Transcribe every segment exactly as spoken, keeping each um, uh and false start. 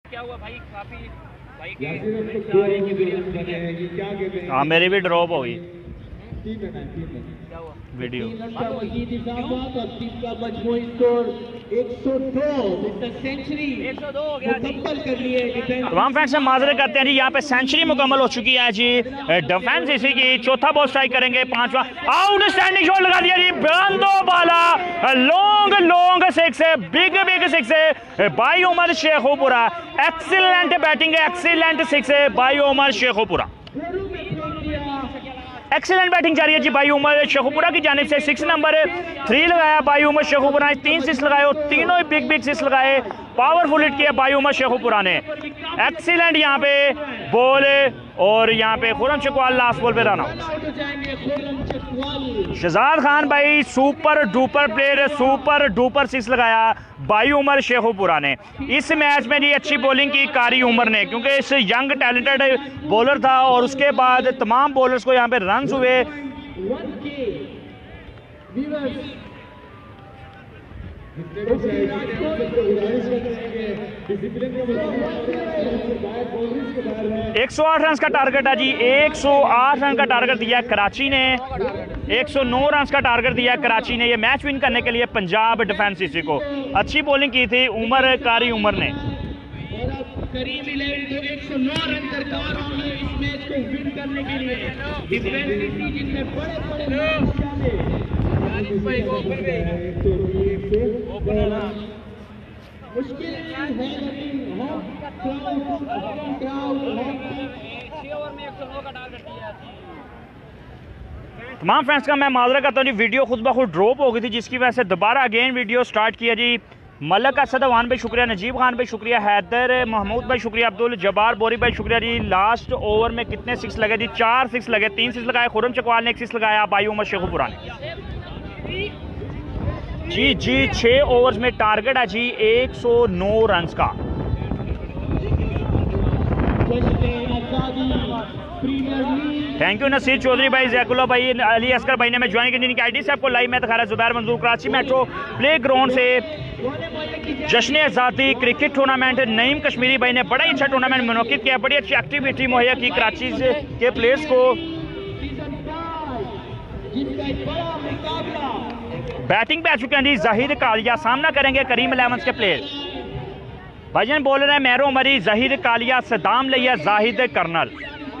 क्या हुआ भाई? काफी भाई की हाँ मेरी भी ड्रॉप हो गई वीडियो। तमाम फ्रेंड्स से माजरत करते हैं जी, यहाँ पे सेंचुरी मुकम्मल हो चुकी है जी। डिफेंस इसी की चौथा बॉल स्ट्राइक करेंगे, पांचवा आउटस्टैंडिंग शॉट लगा दिया जी, बंदो बाला लॉन्ग लॉन्ग सिक्स है, बिग बिग सिक्स है by Umar Sheikhupura. Excellent batting है, एक्सीलेंट सिक्स है by Umar Sheikhupura. Excellent batting जा रही है जी भाई उमर शेखोपुरा की जानिब से। सिक्स नंबर थ्री लगाया भाई उमर शेखोपुरा ने, तीन सिक्स लगाए और तीनों ही बिग बिग सिक्स लगाए। पावरफुल हिट किया भाई उमर शेखोपुरा ने। एक्सीलेंट यहाँ पे बॉल और यहाँ पे खुरम चकवाल लास्ट बॉल पे रन आउट। शहजाद खान भाई super duper player, super duper six लगाया भाई उमर शेखोपुरा ने। इस मैच में जी अच्छी बॉलिंग की कारी उमर ने, क्योंकि इस यंग टैलेंटेड बॉलर था और उसके बाद तमाम बॉलर्स को यहाँ पे रन हुए। एक सौ आठ रन का टारगेट है जी, एक सौ आठ रन का टारगेट दिया कराची ने, एक सौ नौ रन का टारगेट दिया कराची ने ये मैच विन करने के लिए पंजाब डिफेंस इसी को। अच्छी बॉलिंग की थी उमर कारी उमर ने। करीब एक सौ नौ रन दरकार होंगे इस मैच को विन करने के लिए। डिफेंस जिसमें बड़े बड़े मुश्किल तमाम फ्रेंड्स का मैं माजरा करता हूँ जी, वीडियो खुद ब खुद ड्रॉप हो गई थी जिसकी वजह से दोबारा अगेन वीडियो स्टार्ट किया जी। मलक असद अवान भाई शुक्रिया, नजीब खान भाई शुक्रिया, हैदर महमूद भाई शुक्रिया, अब्दुल जब्बार बोरी भाई शुक्रिया जी। लास्ट ओवर में कितने सिक्स लगे जी? चार सिक्स लगे, तीन सिक्स लगाए खुरम चकवाल ने, एक सिक्स लगाया भाई उमर शेखोपुरा ने जी। जी छः ओवर्स में टारगेट है जी एक सौ नौ रन का। थैंक यू नसीर चौधरी भाई, जैकुल्ला भाई, अली असकर भाई ने मैं ज्वाइन की जिनकी आईडी से आपको लाइव में दिखा रहा है। जुबैर मंजूर कराची मेट्रो प्ले ग्राउंड से जश्न आज़ादी क्रिकेट टूर्नामेंट नईम कश्मीरी भाई ने बड़ा ही अच्छा टूर्नामेंट मुनक्किद किया, बड़ी अच्छी एक्टिविटी मुहैया की कराची से के प्लेयर्स को। बैटिंग पे आ चुके हैं जी जाहिद कालिया, सामना करेंगे करीम इलेवन के प्लेयर। भाईजान बोल रहे हैं मैरो मरी, जाहिद कालिया, सदाम लिया, जाहिद कर्नल।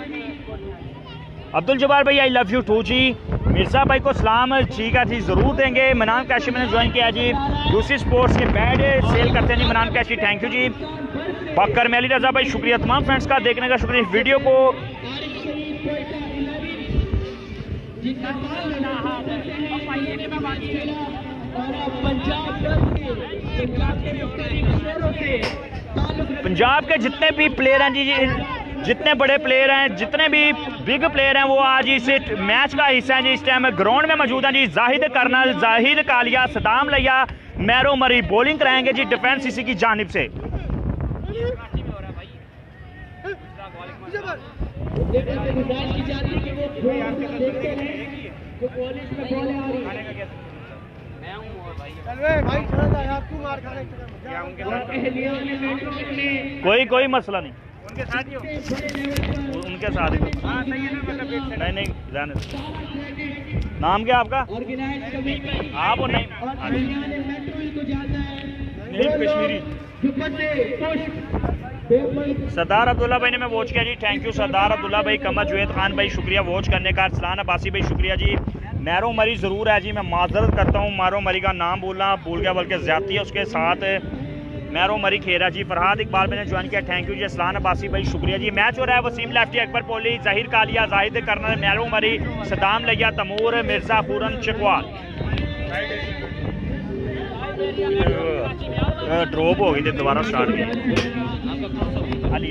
अब्दुल जब्बार भाई आई लव यू टू जी। मिर्जा भाई को सलाम ठीक है जी, ज़रूर देंगे। मनान कैशी मैंने ज्वाइन किया जी, दूसरी स्पोर्ट्स के बैड सेल करते हैं जी मनान कैशी, थैंक यू जी। बकर मेली रजा भाई शुक्रिया, तमाम फ्रेंड्स का देखने का शुक्रिया। वीडियो को पंजाब के जितने भी प्लेयर हैं जी, जितने बड़े प्लेयर हैं, जितने भी बिग प्लेयर हैं वो आज इस मैच का हिस्सा हैं जी। इस टाइम ग्राउंड में मौजूद हैं जी। जाहिद कर्नल, जाहिद कालिया, सदाम लिया, मैरो मरी बॉलिंग कराएंगे जी डिफेंस इसी की जानिब से। कोई कोई मसला नहीं, उनके साथ ही हो, उनके साथ ही नहीं नहीं जाने। नाम क्या आपका? आप और नहीं कश्मीरी। सरदार अब्दुल्ला भाई ने मैं वॉच किया जी, थैंक यू सरदार अब्दुल्ला भाई। कमर जुवेद खान भाई शुक्रिया वॉच करने का। सलान अब्बासी भाई शुक्रिया जी। मैरो मरी ज़रूर है जी, मैं माजरत करता हूँ मैरो मरी का नाम बोलना भूल गया, बल्कि ज़्यादती है उसके साथ। मैरो मरी खेरा जी। फरहाद इकबाल मैंने ज्वाइन किया, थैंक यू जी। सलान अब्बासी भाई शुक्रिया जी। मैच हो रहा है वसीम लेफ्टी, अकबर पोली, जाहिर कालिया, जाहिद कर्नल, मैरो मरी, सदाम लिया, तमूर, मिर्जा, खुरम चकवाल। ड्रॉप हो गई थी, दोबारा स्टार्ट किया। अली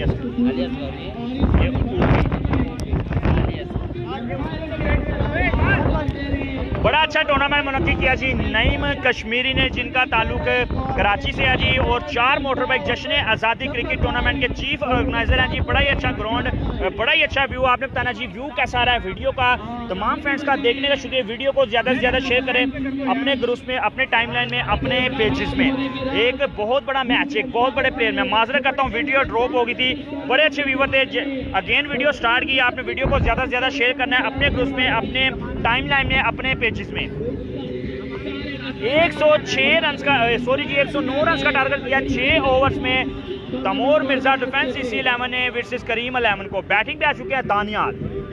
बड़ा अच्छा टूर्नामेंट मुनक्किद किया जी नईम कश्मीरी ने, जिनका ताल्लुक कराची से है जी, और चार मोटर बाइक जश्न आज़ादी क्रिकेट टूर्नामेंट के चीफ ऑर्गेनाइजर हैं जी। बड़ा ही अच्छा ग्राउंड, बड़ा ही अच्छा व्यू। आपने बताना जी व्यू कैसा रहा है वीडियो का। तमाम फ्रेंड्स का देखने का शुक्रिया। वीडियो को ज़्यादा से ज़्यादा शेयर करें अपने ग्रुप्स में, अपने टाइमलाइन में, अपने पेजेस में। एक बहुत बड़ा मैच, एक बहुत बड़े प्लेयर, मैं माजरत करता हूँ वीडियो ड्रॉप हो गई थी, बड़े अच्छे व्यूवर थे। अगेन वीडियो स्टार्ट की, आपने वीडियो को ज़्यादा से ज़्यादा शेयर करना है अपने ग्रुप्स में, अपने टाइमलाइन में, अपने पेजेस में। एक सौ छह रन का सॉरी जी एक सौ नौ रन का टारगेट किया छह ओवर्स में। तमोर मिर्जा डिफेंस इसी इलेवन ने वर्सेस करीम इलेवन को। बैटिंग पे आ चुके हैं दानियाल।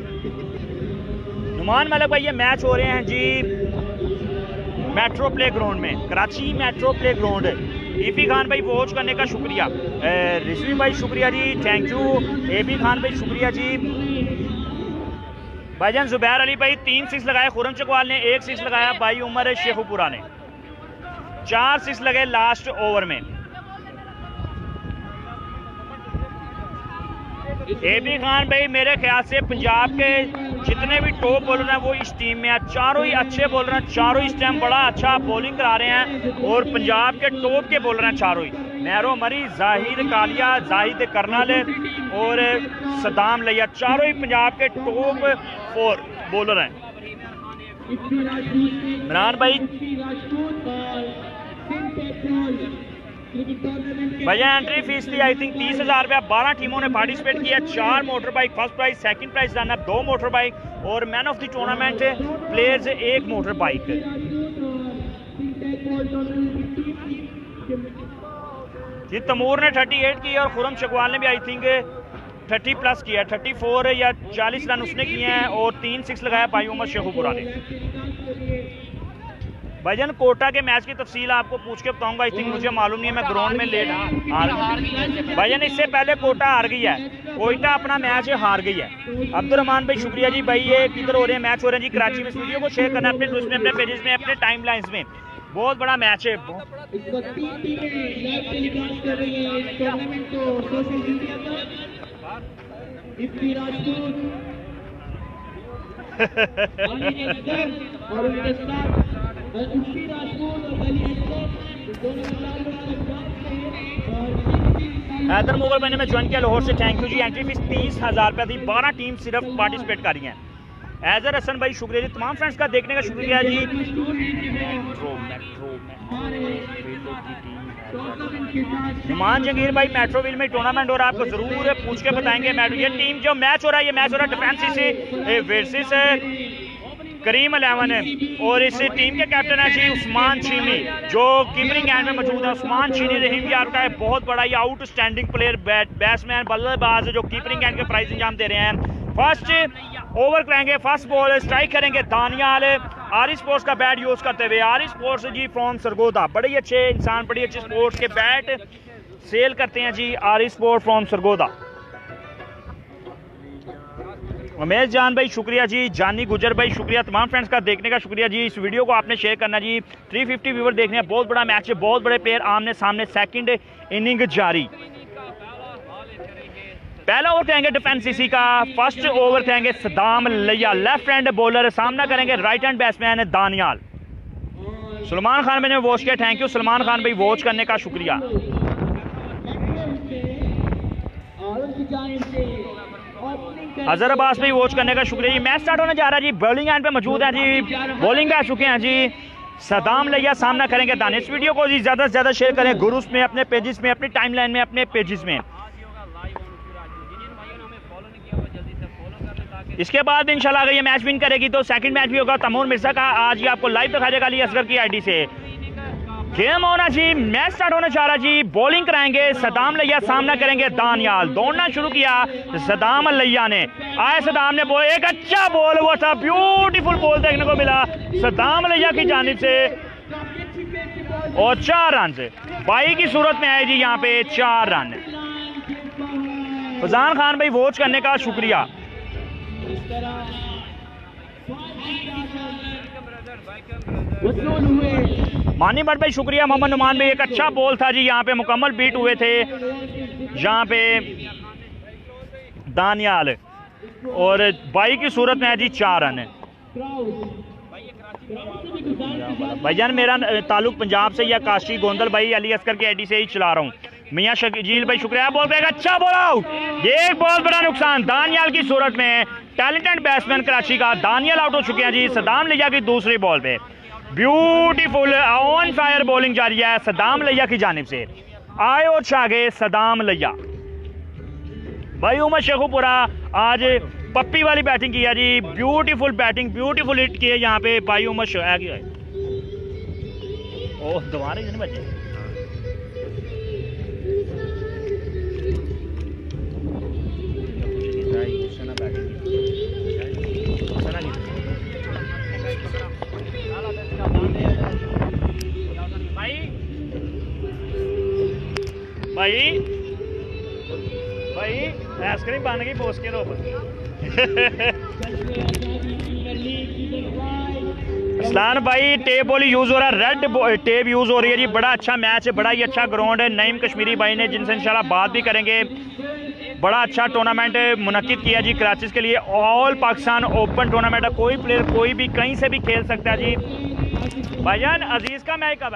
नुमान मलिक भाई, ये मैच हो रहे हैं जी मेट्रो प्ले ग्राउंड में, कराची मेट्रो प्ले ग्राउंड। ईफी खान भाई वॉच करने का शुक्रिया। रिजवी भाई शुक्रिया जी, thank you. A B Khan भाई शुक्रिया जी। भाईजान जुबैर अली भाई तीन सिक्स लगाए, खुरम चकवाल ने एक सिक्स लगाया, भाई उमर शेखुपुरा ने चार सिक्स लगे लास्ट ओवर में। ए बी खान भाई मेरे ख्याल से पंजाब के जितने भी टॉप बॉलर हैं वो इस टीम में है, चारों ही अच्छे बॉलर हैं, चारों इस टाइम बड़ा अच्छा बॉलिंग करा रहे हैं और पंजाब के टॉप के बॉलर हैं चारों ही। मैरो मरी, जाहिर कालिया, जाहिद करनाल और सदाम लिया, चारों ही पंजाब के टॉप फोर बॉलर हैं। इमरान भाई भैया एंट्री फीस थी आई थिंक तीस हजार रुपया। बारह टीमों ने पार्टिसिपेट किया, चार motor bike first prize, second prize runner दो मोटर बाइक और man of the tournament players एक मोटर बाइक। जी तमूर ने अड़तीस की और खुरम चकवाल ने भी आई थिंक तीस प्लस किया, चौंतीस या चालीस रन उसने किए हैं और तीन सिक्स लगाया भाई उमर शेखुपुरा ने। भाईजान कोटा के मैच की तफसील आपको पूछ के बताऊंगा, आई थिंक मुझे मालूम नहीं है, मैं ग्राउंड में लेट हार भाईजान इससे पहले कोटा हार गई है, कोयटा अपना मैच हार गई है। अब्दुलरहमान भाई शुक्रिया जी। भाई ये किधर हो रहे हैं मैच हो रहे हैं जी कराची में। इस वीडियो को शेयर करना अपने ग्रुप्स में, अपने पेजेस में, अपने टाइम लाइन्स में। बहुत बड़ा मैच है। हैदर मुगल मैंने मैं ज्वाइन किया लाहौर से, थैंक यू जी। एंट्री फीस तीस हजार रुपया थी, बारह टीम सिर्फ पार्टिसिपेट कर रही हैं। हैदर हसन भाई शुक्रिया जी। तमाम फ्रेंड्स का देखने का शुक्रिया जी। नुमान जंगीर भाई मेट्रोविल में टूर्नामेंट हो रहा है, आपको जरूर पूछ के बताएंगे। ये टीम जो मैच हो रहा है, ये मैच हो रहा है डिफेंस से वर्सेस करीम इलेवन है और इस टीम के कैप्टन है जी उस्मान चीनी, जो कीपरिंग एंड में मौजूद है। उस्मान चीनी रहीम यार का है बहुत बड़ा ये आउटस्टैंडिंग प्लेयर, बैट्समैन, बल्लेबाज जो कीपरिंग एंड के प्राइज इंजाम दे रहे हैं। फर्स्ट ओवर करेंगे, फर्स्ट बॉल स्ट्राइक करेंगे दानियाल आरी स्पोर्ट्स का बैट यूज करते हुए। आरी स्पोर्ट्स जी फ्रॉम सरगोदा, बड़े ही अच्छे इंसान, बड़ी अच्छे स्पोर्ट्स के बैट सेल करते हैं जी। आरी स्पोर्ट फ्रॉम सरगोदा। उमेश जान भाई शुक्रिया जी। जानी गुजर भाई शुक्रिया। तमाम फ्रेंड्स का देखने का शुक्रिया जी। इस वीडियो को आपने शेयर करना जी। तीन सौ पचास व्यूवर देखने हैं। बहुत बड़ा मैच है, बहुत बड़े प्लेयर आमने सामने। सेकंड इनिंग जारी। पहला ओवर कहेंगे डिफेंस इसी का, फर्स्ट ओवर कहेंगे सदाम लिया, लेफ्ट हैंड बॉलर, सामना करेंगे right hand batsman Daniyal. Salman Khan मैंने वॉच किया, थैंक यू सलमान खान भाई वॉच करने का शुक्रिया। अजहर अब्बास भाई वॉच करने का शुक्रिया जी। मैच स्टार्ट होने जा रहा है जी। बॉलिंग एंड पे मौजूद है जी, बॉलिंग पे आ चुके हैं जी सदाम लिया, सामना करेंगे दानियाल। इस वीडियो को जी ज्यादा से ज्यादा शेयर करें ग्रुप्स में, अपने पेजेस में, अपनी टाइमलाइन में, अपने पेजेस में। इसके बाद इंशाल्लाह अगर ये मैच विन करेगी तो सेकंड मैच भी होगा तमूर मिर्जा का। आज ही आपको लाइव दिखा देगा अली असगर की आईडी से। गेम होना जी, मैच स्टार्ट होने जा रहा जी। बॉलिंग कराएंगे सदाम लिया, सामना करेंगे दानियाल। दौड़ना शुरू किया सदाम लिया ने, आए सदाम ने बॉल, एक अच्छा बॉल हुआ था, ब्यूटीफुल बॉल देखने को मिला सदाम लिया की जानिब से और चार रन से बाई की सूरत में आए जी यहाँ पे चार रन। फजान खान भाई वॉच करने का शुक्रिया। मानी भट्ट भाई शुक्रिया। मोहम्मद नुमान भाई एक अच्छा बॉल था जी, यहाँ पे मुकम्मल बीट हुए थे यहाँ पे दानियाल और बाई की सूरत में है जी चार रन। भाईजान मेरा ताल्लुक पंजाब से या काशी गोंदल भाई अली असकर के एडी से ही चला रहा हूँ। मियाँ शकील भाई शुक्रिया, बोल रहे अच्छा बॉल आउट, ये एक बहुत बड़ा नुकसान दानियाल की सूरत में। टैलेंटेड बैट्समैन कराची का दानियाल आउट हो चुके हैं जी सदाम लिया की दूसरी बॉल पे। ब्यूटीफुल ऑन फायर बॉलिंग जारी है सदाम लिया की जानिब से। आए और छा गए सदाम लिया भाई। उमर शेखुपुरा आज पप्पी वाली बैटिंग की है जी, ब्यूटीफुल बैटिंग, ब्यूटीफुल हिट की है यहाँ पे भाई उमर शेख। ओह दोबारा नहीं बचे। भाई भाई भाई आइसक्रीम बन गई पोस्ट के रोप। असलान भाई टेप बॉल यूज हो रहा है, रेड टेप यूज हो रही है जी। बड़ा अच्छा मैच है, बड़ा ही अच्छा ग्राउंड है। नईम कश्मीरी भाई ने जिनसे इंशाल्लाह बात भी करेंगे। बड़ा अच्छा टूर्नामेंट मुनक्किद किया जी कराची के लिए। ऑल पाकिस्तान ओपन टूर्नामेंट है, कोई प्लेयर कोई भी कहीं से भी खेल सकता है जी। भाईजान अजीज का मैच कब है?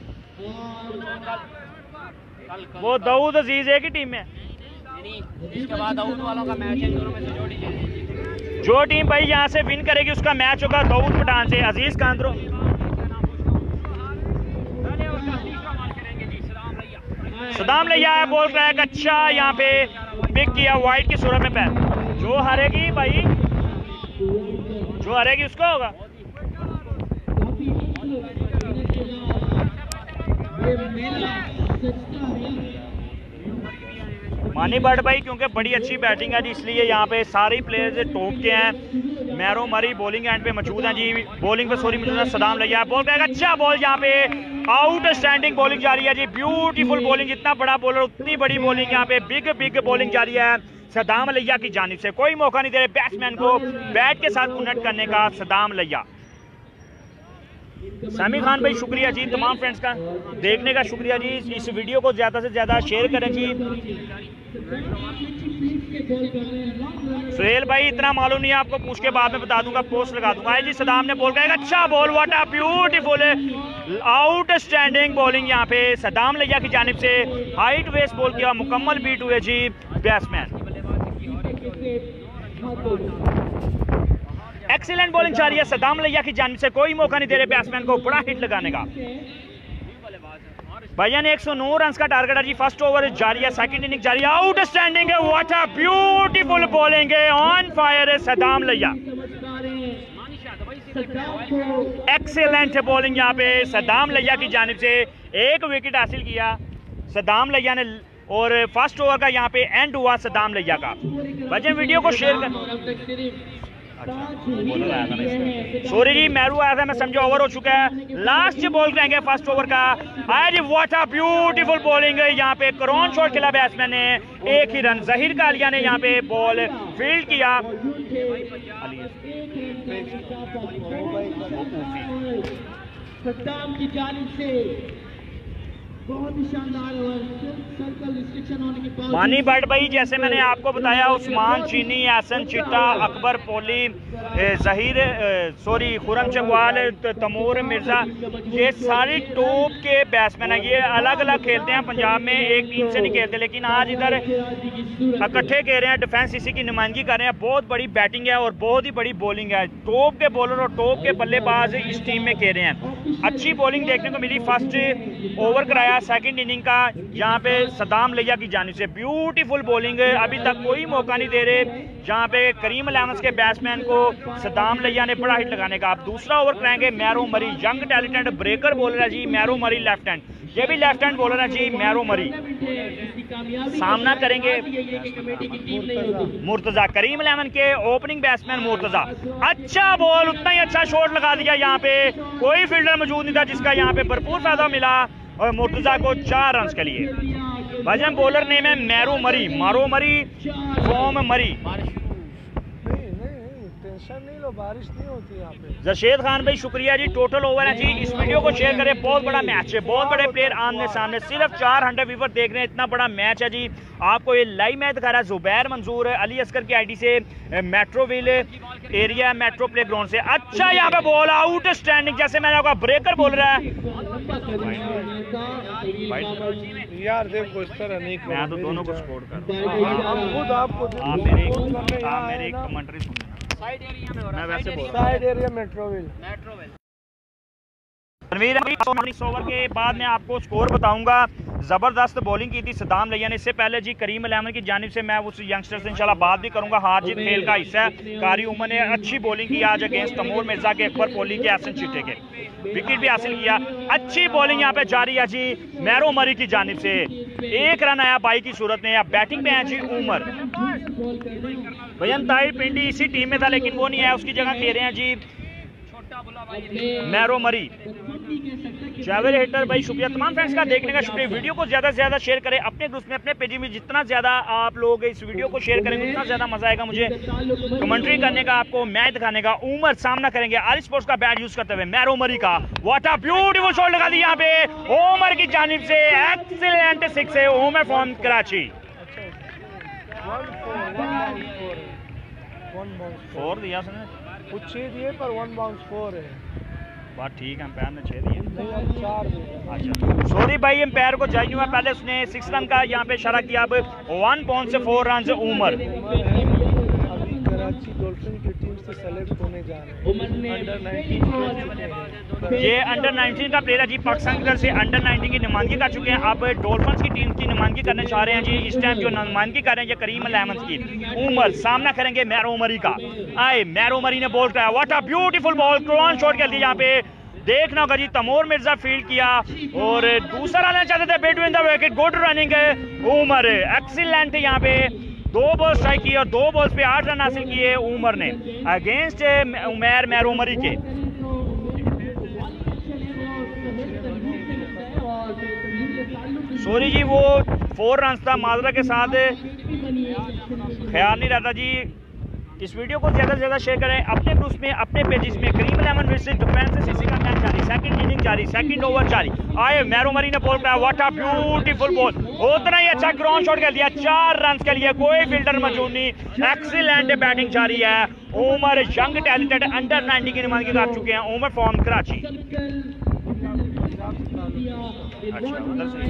वो दाऊद अजीज एक ही टीम में, इसके बाद आउट वालों का मैच है, दोनों में से जो टीम जो टीम भाई यहाँ से विन करेगी उसका मैच होगा दाऊद पठान से। अजीज कांद्रो सदाम लिया है, बॉल ट्रैक अच्छा यहाँ पे पिक किया वाइड की सूरत में पैर। जो हारेगी भाई, जो हारेगी उसका होगा। मानी बट भाई क्योंकि बड़ी अच्छी बैटिंग है जी इसलिए यहाँ पे सारे प्लेयर्स टॉप के हैं। मैरो मरी बॉलिंग एंड पे मौजूद हैं जी। बॉलिंग पे सॉरी मौजूद है सदाम लिया है, बॉल का अच्छा बॉल यहाँ पे आउट स्टैंडिंग बॉलिंग जारी है जी। ब्यूटीफुल बॉलिंग, जितना बड़ा बॉलर उतनी बड़ी बॉलिंग यहाँ पे बिग बिग बॉलिंग जारी है सदाम लिया की जानिब से। कोई मौका नहीं दे रहे बैट्समैन को बैट के साथ उलट करने का सदाम लिया। सामी खान भाई शुक्रिया जी, तमाम फ्रेंड्स का देखने का शुक्रिया जी। इस वीडियो को ज़्यादा से ज़्यादा शेयर करें जी। सुहेल भाई इतना मालूम नहीं है आपको, पूछ के बाद में बता दूंगा, पोस्ट लगा दूंगा। जी सदाम ने बॉल का एक अच्छा ball, what a beautiful outstanding bowling यहाँ पे सदाम लिया की जानिब से। हाइट वेस्ट बॉल किया, मुकम्मल बीट हुए जी बैट्समैन। एक्सीलेंट बॉलिंग जारी है सदाम लिया की जानिब से। कोई मौका नहीं दे रहे बैट्समैन को बड़ा हिट लगाने का। भाईजान एक सौ नौ रन का टारगेट है जी। फर्स्ट ओवर जारी है, सेकंड इनिंग जारी है, आउट स्टैंडिंग है, व्हाट अ ब्यूटीफुल बॉलिंग है, ऑन फायर है सदाम लिया। एक्सीलेंट बॉलिंग यहाँ पे सदाम लिया की जानिब से। एक विकेट हासिल किया सदाम लिया ने और फर्स्ट ओवर का यहाँ पे एंड हुआ सदाम लिया का। भाईजान वीडियो को शेयर कर। सॉरी जी मैरू आया था, मैं समझा ओवर हो चुका है। लास्ट बॉल करेंगे फर्स्ट ओवर का। आज व्हाट अ ब्यूटीफुल बॉलिंग है यहाँ पे, क्रॉन शॉट खेला बैट्समैन ने, एक ही रन। जहीर कालिया ने यहाँ पे बॉल फील्ड किया। सद्दाम की जानिब से बहुत ही शानदार ओवर, सर्कल रिस्ट्रिक्शन होने के बाद मानी बट भाई जैसे मैंने आपको बताया उस्मान चीनी, एहसन चिट्टा, अकबर पोली, जहीर सॉरी खुरम चकवाल, तमूर मिर्जा, ये सारे टॉप के बैट्समैन हैं। ये अलग अलग खेलते हैं पंजाब में, एक टीम से नहीं खेलते, लेकिन आज इधर इकट्ठे कह रहे हैं, डिफेंस इसी की नुमाइंदगी कर रहे हैं। बहुत बड़ी बैटिंग है और बहुत ही बड़ी बॉलिंग है। टॉप के बॉलर और टॉप के बल्लेबाज इस टीम में कह रहे हैं। अच्छी बॉलिंग देखने को मिली। फर्स्ट ओवर कराया सेकंड इनिंग का यहाँ पे सदाम लिया की जानिब से। ब्यूटीफुल बॉलिंग है, अभी तक कोई मौका नहीं दे रहे जहाँ पे करीम इलेवंस के बैट्समैन को सदाम लिया ने बड़ा हिट लगाने का। आप दूसरा ओवर कराएंगे मैरो मरी, यंग टैलेंटेड ब्रेकर बॉलर है जी मैरो मरी, लेफ्ट हैंड, ये भी लेफ्ट हैंड बॉलर है जी मैरो मरी। सामना करेंगे मुर्तजा, करीम इलेवन के ओपनिंग बैट्समैन मुर्तजा। अच्छा बॉल, उतना ही अच्छा शॉट लगा दिया यहाँ पे, कोई फील्डर मौजूद नहीं था जिसका यहाँ पे भरपूर फायदा मिला और मुर्तजा को चार रन के लिए। भाईजान बॉलर नेम है मैरो मरी, मारो मरी, फॉर्म मरी। टेंशन नहीं लो, बारिश नहीं होती यहाँ पे। जरशेद खान भाई शुक्रिया जी। टोटल ओवर है जी, इस वीडियो को शेयर करें। बहुत बड़ा मैच है, बहुत बड़े प्लेयर आमने सामने, सिर्फ चार हंड्रेड व्यूवर देख रहे हैं, इतना बड़ा मैच है जी। आपको ये लाइव मैच दिखा रहा है जुबैर मंजूर अली असकर की आईडी से, Metroville area metro play ground से। अच्छा यहाँ पे बॉल आउट स्टैंडिंग, जैसे मैंने आपका ब्रेकर बोल रहा है यार। देखो इस तरह नहीं, मैं तो दोनों को सपोर्ट कर खुद आपको आप मेरी आप मेरी कमेंट्री सुनना। साइड एरिया में हो रहा मैं वैसे बोल साइड एरिया मेट्रोविल मेट्रोविल। रणवीर इस ओवर के बाद मैं आपको स्कोर बताऊंगा। ज़बरदस्त बॉलिंग की थी सदाम लिया ने। इससे पहले जी करीम अल अहमद की जानिब से मैं उस यंगस्टर से इंशाल्लाह बात भी करूंगा, हार जीत खेल का हिस्सा है। कारी उमर ने अच्छी बॉलिंग की आज अगेंस्ट तमूर मिर्जा के, अकबर कोहली के, हसन चीटे के, विकेट भी हासिल किया। अच्छी बॉलिंग यहाँ पे जारी है जी मैरो मरी की जानिब से। एक रन आया बाई की सूरत में। अब बैटिंग पे है जी उमर। भजन ताहिर पिंडी इसी टीम में था लेकिन वो नहीं है, उसकी जगह खेल रहे हैं जी मैरो मरी। जावेद हिटर भाई शुक्रिया। तमाम फ्रेंड्स का देखने का शुक्रिया। वीडियो को ज्यादा से ज्यादा शेयर करें अपने ग्रुप में, अपने पेज में। जितना ज्यादा आप लोग इस वीडियो को शेयर करेंगे उतना ज्यादा मजा आएगा मुझे कमेंट्री करने का, आपको मैच दिखाने का। उमर सामना करेंगे आर स्पोर्ट्स का बैट यूज करते हुए मैरो मरी का। व्हाट अ ब्यूटीफुल शॉट लगा दी यहाँ पे उमर की जानिब से। एक्सीलेंट सिक्स है उमर फ्रॉम कराची। फोर दिया उसने, कुछ छह दिए पर वन बाउंस फोर है। बात ठीक है, एम्पायर ने छह दिए। चार अच्छा सॉरी भाई, एम्पायर को चाहिए हुआ। पहले उसने सिक्स रन का यहाँ पे इशारा किया। अब वन पॉइंट से फोर रन से उमर। अभी कराची डॉल्फिन की टीम से सेलेक्ट होने जा रहे हैं। अंडर नाइनटीन ये अंडर नाइनटीन का प्लेयर है जी, पाकिस्तान की तरफ से अंडर नाइनटीन की नुमाइंदगी कर चुके हैं। अब डॉल्फिन्स की टीम की नुमाइंदगी करने चाह रहे हैं जी। इस टाइम जो नुमाइंदगी कर रहे हैं ये करीम अल अहमद की। उमर सामना करेंगे मैरो मरी का। आए मैरो मरी ने बॉल कराया। व्हाट अ ब्यूटीफुल बॉल, क्रॉन शॉट कर दिया यहाँ पे। देखना होगा जी तमूर मिर्जा फील्ड किया और दूसरा रन चाहते थे between the wicket. Good running है उमर, एक्सीलेंट यहाँ पे। दो बॉल स्ट्राइक किए और दो बॉल्स पे आठ रन हासिल किए उमर ने अगेंस्ट उमर मैरो मरी के। सॉरी जी वो फोर रन था, माजरा के साथ ख्याल नहीं रहता जी। इस वीडियो को ज्यादा से ज्यादा शेयर करें अपने ग्रुप्स में, अपने पेजेस में। करीम अल अहमद वर्सेस डिफेंस इसी का मैच जारी, सेकंड इनिंग जारी, सेकंड ओवर जारी। आए मैरो मरी ने बॉल कराया। व्हाट अ ब्यूटीफुल बॉल, उतना ही अच्छा ग्राउंड शॉट कर दिया। चार रन के लिए, कोई फील्डर मौजूद नहीं। एक्सीलेंट बैटिंग जारी है। Umar young talented under ninety की नुमाइंदगी कर चुके हैं उमर फ्रॉम कराची। अच्छा उधर से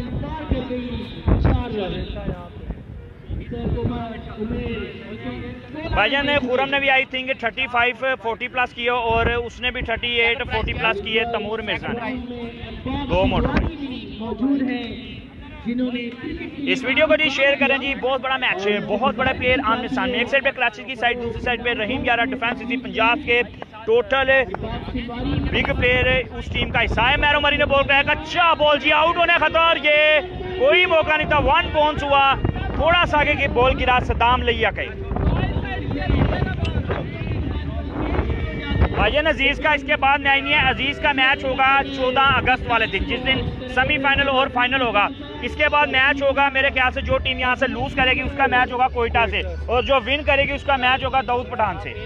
भाईजान ने खुरम ने भी I think thirty five forty plus किए और उसने भी थर्टी एट फोर्टी प्लस किए तमूर मिर्जा ने। दो मोटर इस वीडियो को जी शेयर करें जी। बहुत बड़ा मैच है, बहुत बड़ा प्लेयर आमने सामने। एक साइड पे कराची की साइड, दूसरी साइड पे रहीम ग्यारह डिफेंस इसी पंजाब के टोटल बिग प्लेयर उस टीम का हिस्सा है। मैरो मरी ने बॉल कराया। अच्छा बॉल जी, आउट होने खतर, ये कोई मौका नहीं था। वन पॉइंट हुआ, थोड़ा सा आगे की बॉल गिरा सदाम लिया कहीं भाईजान अजीज का। इसके बाद मैच नहीं है, अजीज का मैच होगा चौदह अगस्त वाले दिन, जिस दिन सेमीफाइनल और फाइनल होगा। इसके बाद मैच होगा मेरे ख्याल से जो टीम यहाँ से लूज करेगी उसका मैच होगा कोयटा से, और जो विन करेगी उसका मैच होगा दाऊद पठान से।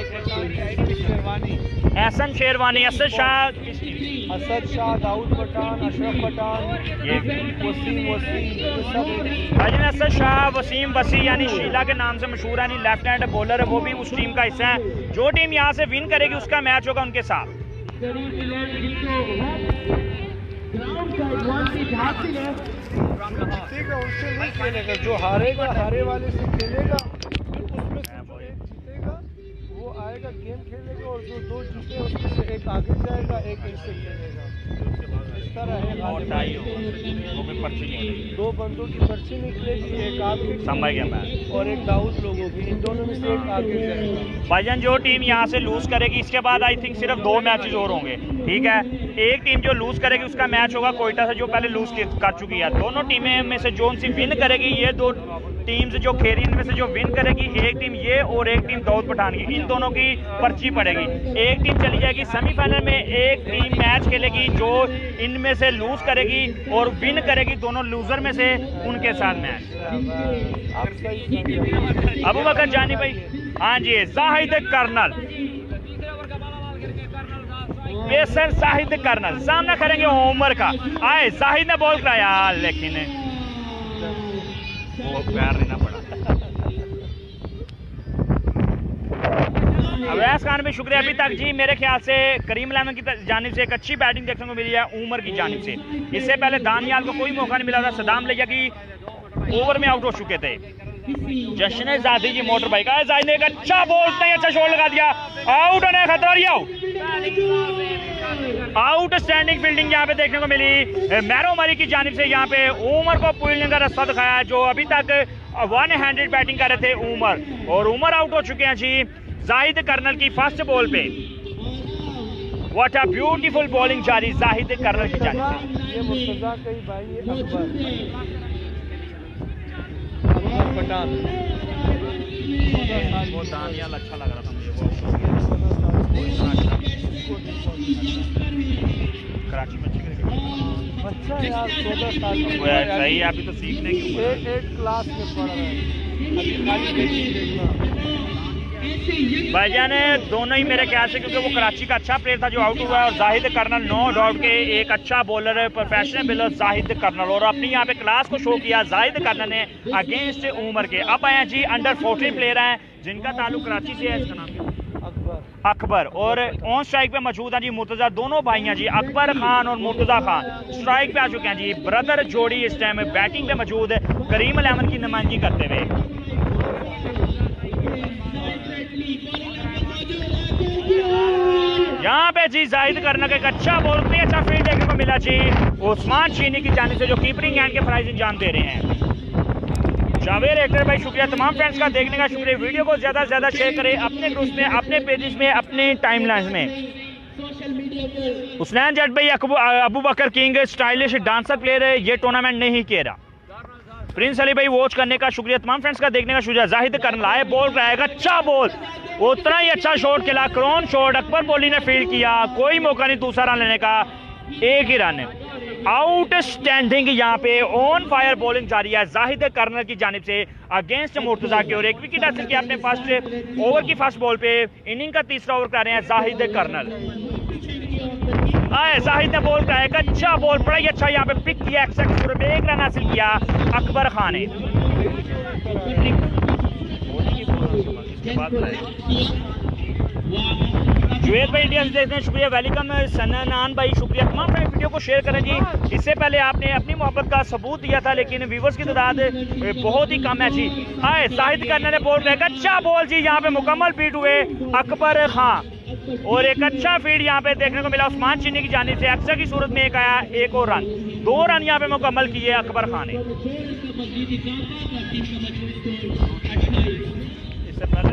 एहसन शेरवानी, असद शाह, असद शाह, दाऊद पठान, अशरफ पठान, ये वसीम वसीम भाईजान असद शाह, वसीम वसी यानी शीला के नाम से मशहूर है, लेफ्ट हैंड बॉलर है, वो भी उस टीम का हिस्सा है। जो टीम यहाँ से विन करेगी उसका मैच होगा उनके साथ। जीतेगा उनसे नहीं खेलेगा, जो हारेगा हारे वाले से खेलेगा। उसमें से जो एक जीतेगा वो आएगा गेम खेलेगा, और जो दो जीते उसमें से एक आगे जाएगा, एक इनसे खेलेगा। इस तरह है। दो बंदों की पर्ची निकलेगी, एक आपकी समझ गया मैं, और एक दाऊद लोगों की। इन दोनों में से एक आगे जाएगा। भाईजान जो टीम यहाँ से लूज करेगी इसके बाद आई थिंक सिर्फ दो मैचेस और होंगे, ठीक है। एक टीम जो लूज करेगी उसका मैच होगा कोयटा से, जो पहले लूज कर चुकी है। दोनों टीमें में से जो सी विन करेगी, ये दो टीम्स जो खेली इनमें से जो विन करेगी, एक टीम ये और एक टीम दाऊद पठान की, इन दोनों की पर्ची पड़ेगी। एक टीम चली जाएगी सेमीफाइनल में, एक टीम मैच खेलेगी जो इनमें से लूज करेगी, और विन करेगी दोनों लूजर में से, उनके साथ मैच। अबू बकर जानी भाई, हाँ जी, Zahid colonel pacer Zahid colonel सामना करेंगे उमर का। आए जाहिद ने बॉल कराया लेकिन वो पैर लेना पड़ा। अवैस खान भी शुक्रिया। अभी तक जी मेरे ख्याल से करीम इलेवन की जानिब से एक अच्छी बैटिंग देखने को मिली है उमर की जानिब से। इससे पहले दानियाल को कोई मौका नहीं मिला था। सदाम लिया की ओवर में आउट हो चुके थे। जश्न जादी जी मोटर बाइक आए जाहिद ने एक अच्छा बॉल नहीं अच्छा शॉट लगा दिया। आउट होने का खतरा नहीं आउट आउट स्टैंडिंग फील्डिंग यहाँ पे देखने को मिली मैरो मरी की जानिब से। यहाँ पे उमर को पुलने का रास्ता दिखाया जो अभी तक वन हैंडेड बैटिंग कर रहे थे उमर, और उमर आउट हो चुके हैं जी जाहिद कर्नल की फर्स्ट बॉल पे। व्हाट अ ब्यूटीफुल बॉलिंग जारी जाहिद कर्नल की जानिब से। ये मुर्तजा कई भाई ये अकबर अकबर पठान वो दानियाल अच्छा लग रहा था मुझे। कराची में बच्चा यार चौदह साल का सही है, अभी तो सीखने की उम्र है। एक एक क्लास में पढ़ रहा है अभी खाली बेसिक देखना। भाईजान दोनों ही मेरे ख्याल से क्योंकि वो कराची का अच्छा प्लेयर था जो आउट हुआ है, और जाहिद कर्नल नो डाउट के एक अच्छा bowler professional bowler Zahid colonel, और अपनी यहाँ पे क्लास को शो किया जाहिद कर्नल ने अगेंस्ट उमर के। अब आए जी अंडर फोर्टीन प्लेयर हैं जिनका ताल्लुक कराची से है। इसका नाम क्या? अकबर अकबर। और ऑन स्ट्राइक पे मौजूद हैं जी मुर्तजा, दोनों भाई हैं जी अकबर खान और मुर्तजा खान स्ट्राइक पे आ चुके हैं जी। ब्रदर जोड़ी इस टाइम बैटिंग पे मौजूद है करीम इलेवन की नुमाइंदगी करते हुए। यहाँ पे जी जाहिद कर्नल का एक अच्छा बॉल भी अच्छा फील्ड देखने को मिला जी उस्मान चीनी की जानिब से जो कीपरिंग एंड के प्राइज अंजाम दे रहे हैं। जावेद एक्टर भाई शुक्रिया। तमाम फ्रेंड्स का देखने का शुक्रिया। वीडियो को ज्यादा से ज्यादा शेयर करें अपने ग्रुप्स में, अपने पेजेस में, अपने टाइमलाइंस में। हुसनैन जट भाई Abu Bakar king stylish dancer player है, ये टूर्नामेंट नहीं खेला। प्रिंस अली भाई वॉच करने का शुक्रिया। तमाम फ्रेंड्स का देखने का शुक्रिया। जाहिद कर्नल आए बॉल कराएगा अच्छा बॉल, उतना ही अच्छा शॉट खेला क्रोन शॉट अकबर बोली ने फील्ड किया, कोई मौका नहीं दूसरा रन लेने का, एक ही रन। आउटस्टैंडिंग यहाँ पे ऑन फायर बॉलिंग जारी है जाहिद कर्नल की जानिब से अगेंस्ट मुर्तजा के, और एक विकेट हासिल किया अपने फर्स्ट ओवर की फर्स्ट बॉल पे। इनिंग का तीसरा ओवर कर रहे हैं जाहिद कर्नल। आए जाहिद ने बॉल कराया एक अच्छा बॉल, बड़ा ही अच्छा यहाँ पे पिक किया, एक रन हासिल किया अकबर खान ने। जुवेद भाई इंडिया से देखते हैं शुक्रिया। वेलकम सनान भाई शुक्रिया। तमाम फ्रेंड वीडियो को शेयर करें जी। इससे पहले आपने अपनी मोहब्बत का सबूत दिया था लेकिन व्यूवर्स की तादाद बहुत ही कम है जी। आए जाहिद कर्नल ने बॉल किया अच्छा बॉल जी, यहाँ पे मुकम्मल बीट हुए अकबर खान, और एक अच्छा फील्ड यहाँ पे देखने को मिला उस्मान चीनी की जानिब से। एक्स्ट्रा की सूरत में एक आया एक और रन, दो रन यहाँ पे मुकम्मल किए अकबर खान ने। इससे पहले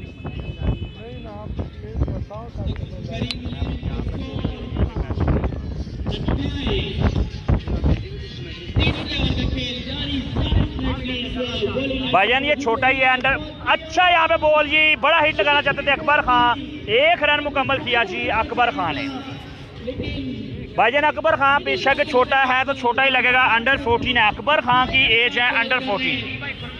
भाईजान ये छोटा ही है अंडर। अच्छा यहाँ पे बॉल जी, बड़ा हिट लगाना चाहते थे अकबर खान, एक रन मुकम्मल किया जी अकबर खान ने। भाईजान अकबर खान बेशक छोटा है तो छोटा ही लगेगा, अंडर फोर्टीन है, अकबर खान की एज है अंडर फोर्टीन।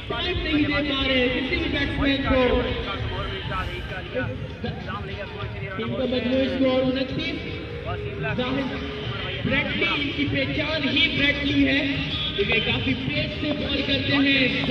ब्रैडली की पहचान ही ब्रैडली है, क्योंकि काफी तेज से बॉल करते हैं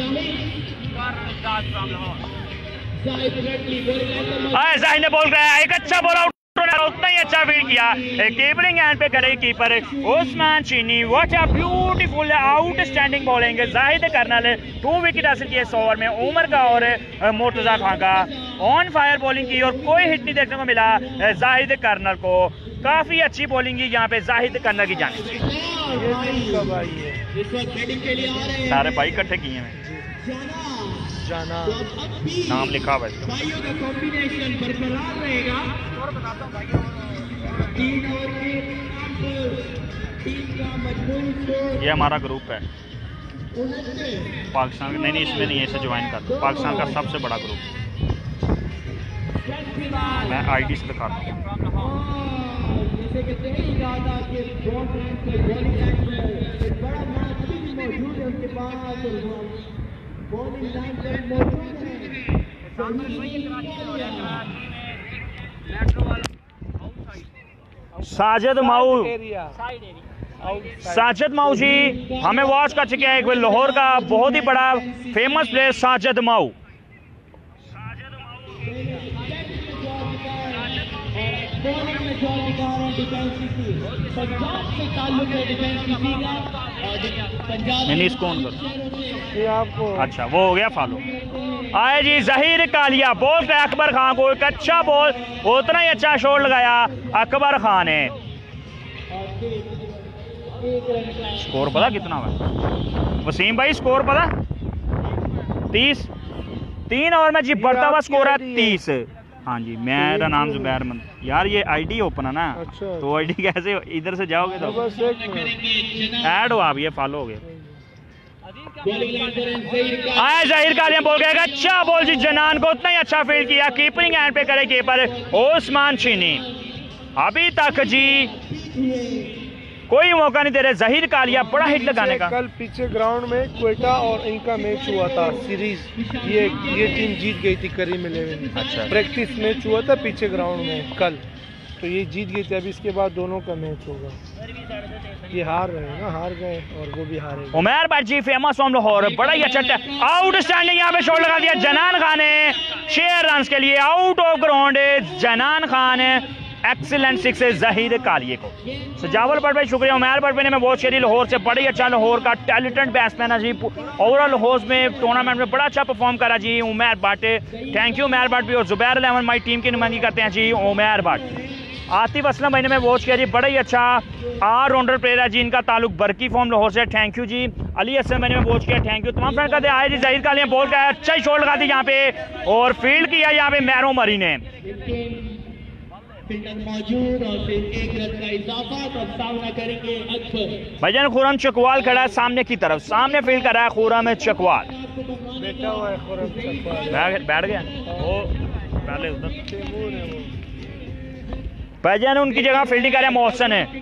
जाहिद ने बॉल कराया एक अच्छा बॉल आउट, उतना ही अच्छा फील्ड किया कीपरिंग एंड पे करे keeper Usman Cheeni. What a beautiful outstanding bowling Zahid colonel. Two wicket हासिल किए इस ओवर में उमर का और मुर्तजा खान का। ऑन फायर बॉलिंग की और कोई हिट नहीं देखने को मिला जाहिद कर्नल को। काफी अच्छी बॉलिंग की यहाँ पे जाहिद कर्नल की जानिब से। सारे भाई इकट्ठे किए हैं, जाना नाम लिखा हुआ है। भाइयों का कॉम्बिनेशन बरकरार रहेगा। और बताता हूं भाइयों तीन ओवर के टीम का मजबूत। ये हमारा ग्रुप है पाकिस्तान, नहीं नहीं इसमें नहीं है, इसे ज्वाइन कर दो। पाकिस्तान का सबसे बड़ा ग्रुप, मैं आईडी से दिखाता हूँ। जैसे कहते हैं इरादा के बॉलिंग लाइन में एक बड़ा मैच भी मौजूद है उसके पास, बॉलिंग लाइन पर मौजूद है। साजिद माऊ एरिया साजिद माऊ जी हमें वॉच कर चुके हैं एक बार लाहौर का बहुत ही बड़ा फेमस प्लेयर साजिद माऊ। नहीं इसको ऑन करो। ये आपको अच्छा वो हो गया फॉलो। आए जी जहीर कालिया बॉल का अकबर खान को एक अच्छा बॉल उतना ही अच्छा शॉट लगाया अकबर खान ने। स्कोर पता कितना हुआ वसीम भाई? स्कोर पता तीस। तीन ओवर में जी बढ़ता हुआ स्कोर है तीस। हाँ जी मेरा नाम जुबैर मंद। यार ये आईडी ओपन है ना। अच्छा। तो आईडी कैसे इधर से जाओगे तो बस एक मिनट ऐड हो आप ये फॉलो हो गए। आया जाहिर कालिया बोल गया अच्छा बॉल जी जनान को उतना ही अच्छा फील्ड किया कीपिंग एंड पे करे कीपर ओस्मान चीनी। अभी तक जी कोई मौका नहीं दे रहे जहीर कालिया बड़ा हिट लगाने का। कल पीछे ग्राउंड में क्वेटा और इनका मैच हुआ था सीरीज। ये ये टीम जीत गई थी करीम इलेवन। अच्छा। प्रैक्टिस मैच हुआ था पीछे ग्राउंड में कल, तो ये जीत गई थी। अभी इसके बाद दोनों का मैच होगा। ये हार रहे ना, हार गए और वो भी हारे। उमर भाई जी फेमस फ्रॉम लाहौर बड़ा ही अच्छा आउटस्टैंडिंग यहाँ पे शॉट लगा दिया जनान खान ने छह रन के लिए out of ground. Janan Khan excellent six Zaheer कालिए को। सजावल पर भाई शुक्रिया। उमर पर ने मैं वॉच करी लाहौर से बड़ी अच्छा लाहौर का टैलेंटेड बैट्समैन है जी। ओवरऑल लाहौर में टूर्नामेंट में बड़ा अच्छा परफॉर्म करा जी उमर भट्ट। थैंक यू उमर भट्ट भी। और जुबैर इलेवन माई टीम की नुमाइंदगी करते हैं जी उमर भट्ट। आतिफ असलम भाई ने मैं वॉच किया जी बड़ा ही अच्छा ऑलराउंडर प्लेयर है जी। इनका ताल्लुक बरकी फॉर्म लाहौर से। थैंक यू जी। अली असलम भाई ने मैं वॉच किया थैंक यू। तमाम फ्रेंड कहते आए जी जहीर कालिया बॉल का अच्छा ही शॉट लगा दी यहाँ पे और फील्ड किया यहाँ पे मैरो मरी ने। मौजूद और फिर एक रन का इजाफा तो सामना करेंगे अकबर। भाईजान खुरम चकवाल खड़ा है सामने की तरफ, सामने फील्ड कर रहा है खुरम चकवाल। बैठा हुआ है खुरम चकवाल। बैठ गया वो पहले उधर। भाईजान उनकी जगह फील्डिंग कर रहे हैं मोहसन है।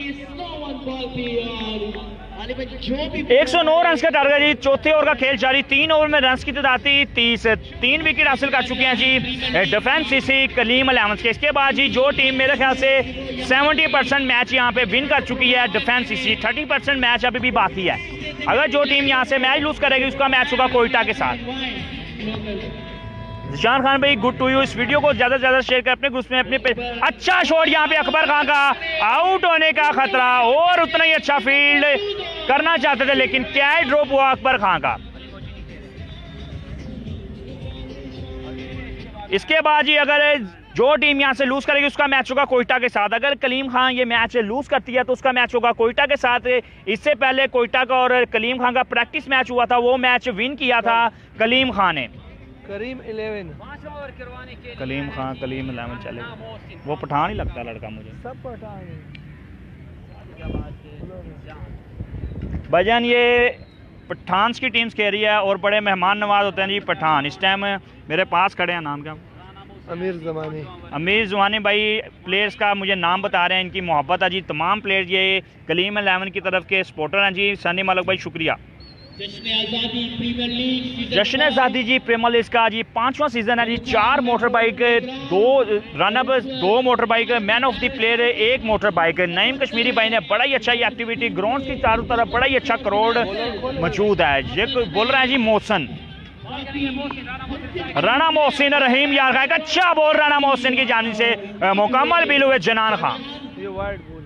एक सौ नौ रन का टारगेट जी। चौथे ओवर का खेल जारी। तीन ओवर में रन की तादाद थी तीस। तीन विकेट हासिल कर चुके हैं जी डिफेंस सीसी कलीम इलेवन के। इसके बाद जी जो टीम मेरे ख्याल से सत्तर परसेंट मैच यहाँ पे विन कर चुकी है डिफेंस सीसी। तीस परसेंट मैच अभी भी बाकी है। अगर जो टीम यहाँ से मैच लूज करेगी उसका मैच होगा कोयटा के साथ। जिशान खान भाई गुड टू यू। इस वीडियो को ज्यादा से ज्यादा शेयर कर अपने ग्रुप में अपने पे। अच्छा शॉट यहाँ पे अकबर खान का आउट होने का खतरा और उतना ही अच्छा फील्ड करना चाहते थे लेकिन कैच ड्रॉप हुआ अकबर खान का। इसके बाद जी अगर जो टीम यहाँ से लूज करेगी उसका मैच होगा कोयटा के साथ। अगर कलीम खान ये मैच लूज करती है तो उसका मैच होगा कोयटा के साथ। इससे पहले कोयटा का और कलीम खान का प्रैक्टिस मैच हुआ था, वो मैच विन किया था कलीम खान ने। करीम इलेवन कलीम खान कलीम इलेवन चले वो पठान ही लगता है लड़का मुझे। सब पठान भजन ये पठान की टीम्स कह रही है और बड़े मेहमान नवाज होते हैं जी पठान। इस टाइम मेरे पास खड़े हैं। नाम क्या? अमीर ज़मानी। अमीर ज़मानी भाई प्लेयर्स का मुझे नाम बता रहे हैं। इनकी मोहब्बत है जी। तमाम प्लेयर्स ये कलीम इलेवन की तरफ के सपोर्टर हैं जी। सनी मलिक भाई शुक्रिया। जश्न आज़ादी प्रीमियर लीग जश्न आज़ादी जी प्रीमियर लीग का जी पांचवा सीजन है जी। चार मोटर बाइक, दो रनअप, दो motor bike, man of the player एक मोटर बाइक। नईम कश्मीरी भाई ने बड़ा ही अच्छा ये एक्टिविटी ग्राउंड की चारों तरफ बड़ा ही अच्छा करोड़ मौजूद है। ये बोल रहे हैं जी मोहसन राना मोहसिन रहीम यार का एक अच्छा बॉल राना मोहसिन की जानिब से मुकम्मल बिल हुए जनान खान। ये वाइड बॉल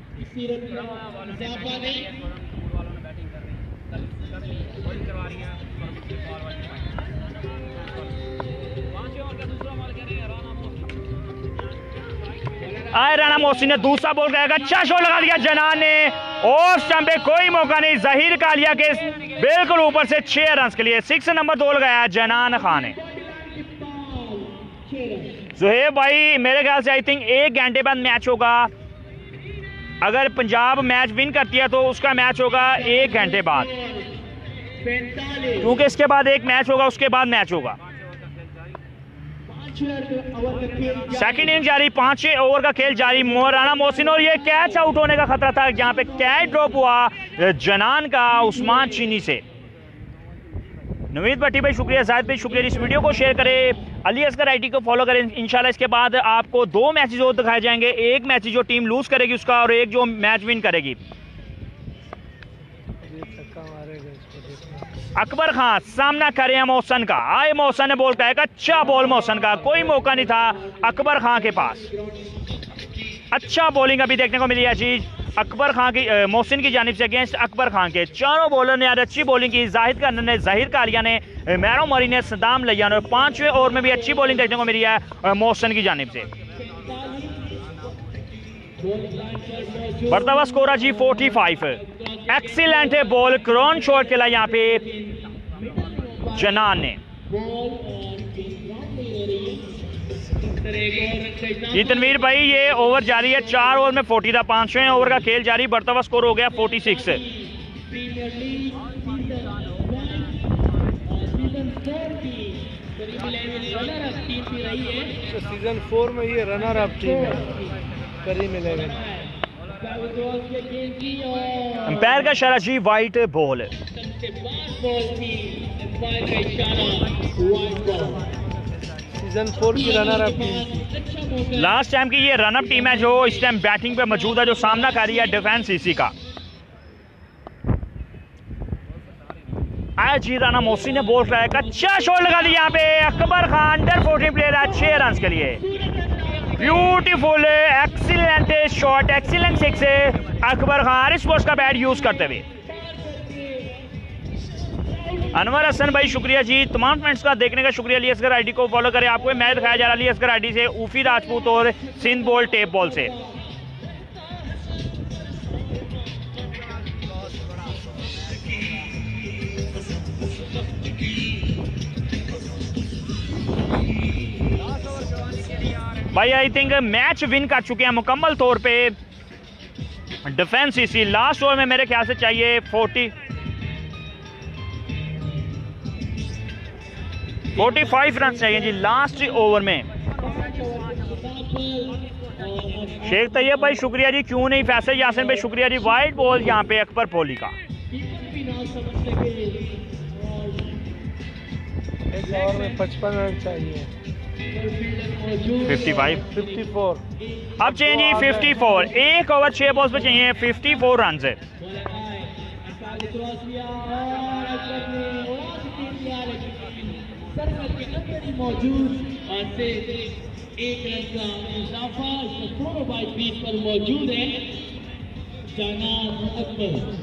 आए राना मोहसिन ने दूसरा बॉल करेगा अच्छा शॉट लगा दिया जनान ने और स्टंप पे कोई मौका नहीं। जहीर कालिया के बिल्कुल ऊपर से छह रन के लिए सिक्स नंबर दो लगाया जनान खान ने। जुहेब भाई मेरे ख्याल से आई थिंक एक घंटे बाद मैच होगा। अगर पंजाब मैच विन करती है तो उसका मैच होगा एक घंटे बाद, क्योंकि इसके बाद एक मैच होगा उसके बाद मैच होगा। सेकंड इनिंग जारी, पांच ओवर का खेल जारी। राना मोहसिन और ये कैच आउट होने का खतरा था जहां पे कैच ड्रॉप हुआ जनान का उस्मान चीनी से। नवीद भट्टी भाई शुक्रिया, जाहिद भाई शुक्रिया। इस वीडियो को शेयर करें, अली असगर आईटी को फॉलो करें। इंशाल्लाह इसके बाद आपको दो मैचेस और दिखाए जाएंगे, एक मैच जो टीम लूज करेगी उसका और एक जो मैच विन करेगी। अकबर खान सामना करे मोहसन का, आए मोहसन ने बॉल का, एक अच्छा बॉल मोहसन का, कोई मौका नहीं था अकबर खान के पास। अच्छा बॉलिंग अभी देखने को मिली है जी अकबर खान की, मोहसिन की जानिब से अगेंस्ट अकबर खान के। चारों बॉलर ने आज अच्छी बॉलिंग की, जाहिद खान ने, जहीर कालिया ने, मैरो मरी ने, सदाम लियान ने। पांचवें ओवर में भी अच्छी बॉलिंग देखने को मिली है मोहसिन की जानिब से। बढ़ता स्कोर जी पैंतालीस। एक्सीलेंट है बॉल, क्रॉन शॉट खेला यहाँ पे जनान ने। जी तनवीर भाई ये ओवर जारी है, चार ओवर में फोर्टी था, पांचवें ओवर का खेल जारी, बढ़ता हुआ स्कोर हो गया फोर्टी सिक्स। सीजन फोर में ये रनर अप टीम है करीम इलेवन। अंपायर का इशारा जी वाइट बॉल। सीजन फोर की runner up team, last time की ये रनअप टीम है जो इस टाइम बैटिंग पे मौजूद है, जो सामना कर रही है डिफेंस इसी का। आज जी राना मोहसिन ने बॉल कराया, अच्छा शॉट लगा दिया यहाँ पे Akbar Khan, under fourteen player है, छह रन के लिए। Beautiful excellent shot, excellent six Akbar Khan इस बॉल का बैट यूज करते हुए। अनवर हसन भाई शुक्रिया जी, तमाम फ्रेंड्स का देखने का शुक्रिया। अली असगर आईडी को फॉलो करें। आपको मैच दिखाया जा रहा है अली असगर आईडी से, ऊफी राजपूत और सिंध बॉल टेप बॉल से। भाई आई थिंक मैच विन कर चुके हैं मुकम्मल तौर पे डिफेंस इसी। लास्ट ओवर में मेरे ख्याल से चाहिए फोर्टी फोर्टी फाइव रन चाहिए जी लास्ट ओवर में। शेख तैयब भाई शुक्रिया जी, क्यों नहीं फैसल यासिन भाई शुक्रिया जी। वाइट बॉल यहाँ पे अकबर पोली का। एक ओवर में पचपन रन चाहिए। फिफ्टी फाइव फिफ्टी फोर अब चाहिए फिफ्टी फोर। एक ओवर छह बॉल्स पे चाहिए फिफ्टी फोर रन से। मौजूद और से एक रन का इजाफा दोनों बाई बीस पर मौजूद है जनाब अकबर।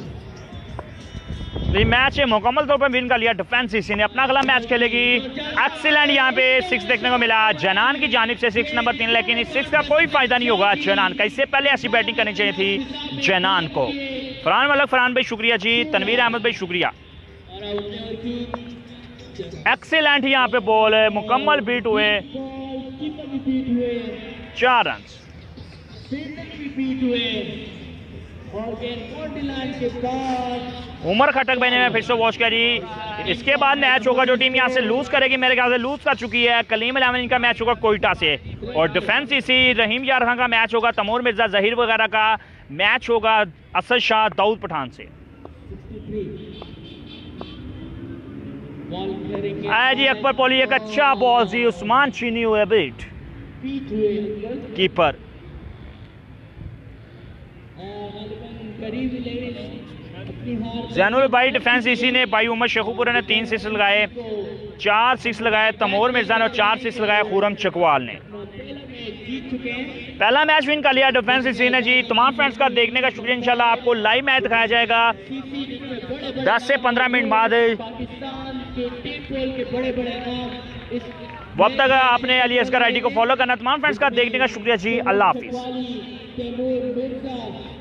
मैच मुकम्मल तौर पर विन कर लिया डिफेंस इसी ने। अपना अगला मैच खेलेगी एक्सीलेंट, यहाँ पे सिक्स देखने को मिला जनान की जानिब से, सिक्स नंबर तीन, लेकिन इस सिक्स का कोई फायदा नहीं होगा जनान का। इससे पहले ऐसी बैटिंग करनी चाहिए थी जनान को। फरहान मलक फरहान भाई शुक्रिया जी, तनवीर अहमद भाई शुक्रिया। एक्सीलेंट यहाँ पे बॉल है, मुकम्मल बीट हुए चार रन। उमर खटक भाई ने मैं फिर से वॉच करी। इसके बाद मैच होगा जो टीम यहाँ से लूज करेगी, मेरे ख्याल से लूज कर चुकी है, कलीम इलेवन का मैच होगा कोयटा से, और डिफेंस इसी रहीम यार खान का मैच होगा, तमूर मिर्जा जहीर वगैरह का मैच होगा असद शाह दाऊद पठान से। आया जी अकबर पोली, एक अच्छा बॉल जी, उस्मान चीनी हुए बीट कीपर। जैनुल भाई डिफेंस इसी ने, भाई उमर शेखुपुरा ने तीन सिक्स लगाए, चार सिक्स लगाए तमोर मिर्जा ने, और चार सिक्स लगाए खुरम चकवाल ने। पहला मैच विन कर लिया डिफेंस इसी ने जी। तमाम फ्रेंड्स का देखने का शुक्रिया। इंशाल्लाह आपको लाइव मैच दिखाया जाएगा दस से पंद्रह मिनट बाद। वक्त तक आपने अली असगर आईडी को फॉलो करना। तमाम फ्रेंड्स का देखने का शुक्रिया जी। अल्लाह हाफिज।